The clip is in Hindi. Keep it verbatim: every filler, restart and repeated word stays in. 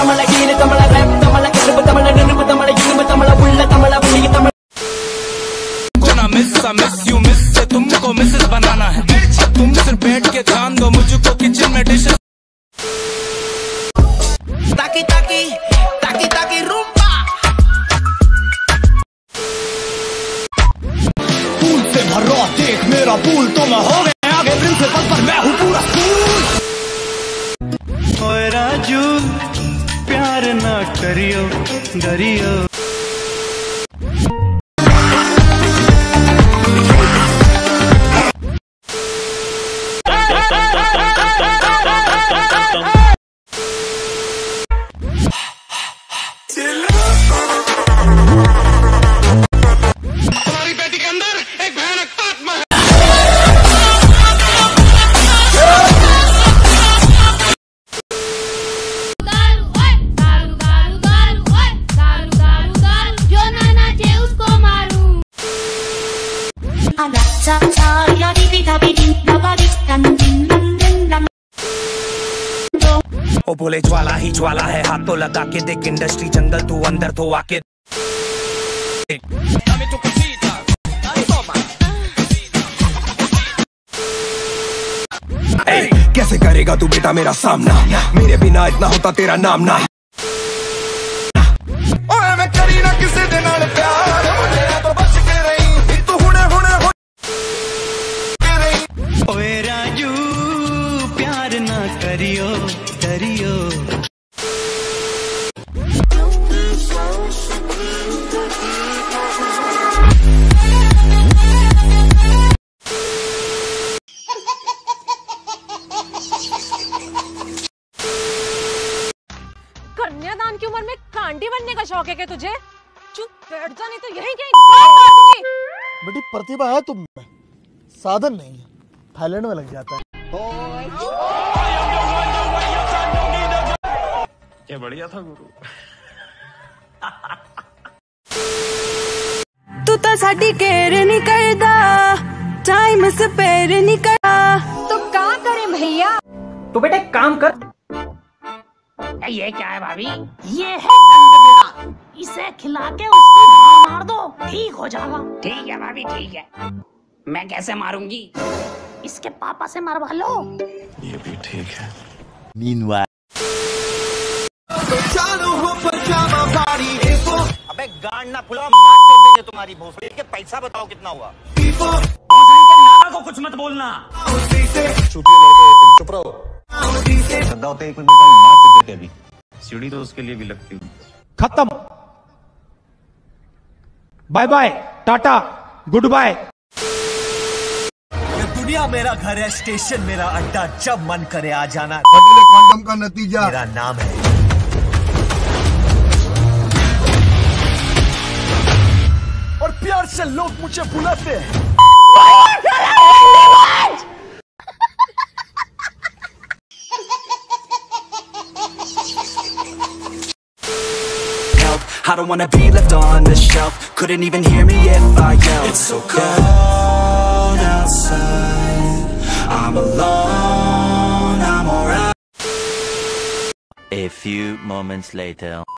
तमला गीन तमला रैप तमला किरब तमला ननब तमला यूम तमला उल्ला तमला बुली तमला को ना मिस सा मिस यू मिस से तुमको मिसेस बनाना है तुम सिर्फ बैठ के ध्यान दो मुझको किचन में डिशेस ताकी ताकी ताकी ताकी रूम्बा पूल से भरो देख मेरा पूल तो मैं हो गया आगे प्रिंसिपल पर मैं हूँ पूरा स्कूल। ओए राजू प्यार ना करियो डरियो ओ बोले ज्वाला ही ज्वाला है हाथ तो लगा के देख इंडस्ट्री जंगल तू अंदर तो आके ए, कैसे करेगा तू बेटा मेरा सामना मेरे बिना इतना होता तेरा नाम ना ओए मैं करी ना किसी दे नाल प्यार मुझे तो बच के रही तू हुने हुने हो ओए राजू प्यार ना करियो डरियो कन्यादान की उम्र में कांडी बनने का शौक है क्या तुझे? चुप बैठ जा नहीं तो यहीं कहीं गाड़ मार दूंगी। बेटी प्रतिभा है तुम में, साधन नहीं है, थाईलैंड में लग जाता है। क्या बढ़िया था गुरु। तू तो साडी केयर नहीं करदा, टाइम स्पेयर नहीं करदा, तो क्या करें भैया? तो बेटा एक काम कर। ये क्या है भाभी? ये है दंड मेरा, इसे खिला के उसकी धार मार दो, ठीक हो जाएगा। ठीक है भाभी ठीक है। मैं कैसे मारूंगी? इसके पापा से मरवा लो। ये भी ठीक है। Meanwhile अबे गांड ना फुलाओ, मार चोद देंगे तुम्हारी भोसड़ी के। पैसा बताओ कितना हुआ? भोसड़ी के नाना को कुछ मत बोलना। चुप लड़के, चुप रहो। गद्दा होते एक मिनट में मार चुप देते अभी। सीढ़ी तो उसके लिए भी लगती है। खत्म, bye bye, tata, good bye. दुनिया मेरा घर है, स्टेशन मेरा अड्डा, जब मन करे आ जाना। क्वांटम का नतीजा मेरा नाम है। और प्यार से लोग मुझे बुलाते हैं। I don't wanna be left on the shelf. Couldn't even hear me if I yelled. It's so cold outside. I'm alone, I'm alright. A few moments later.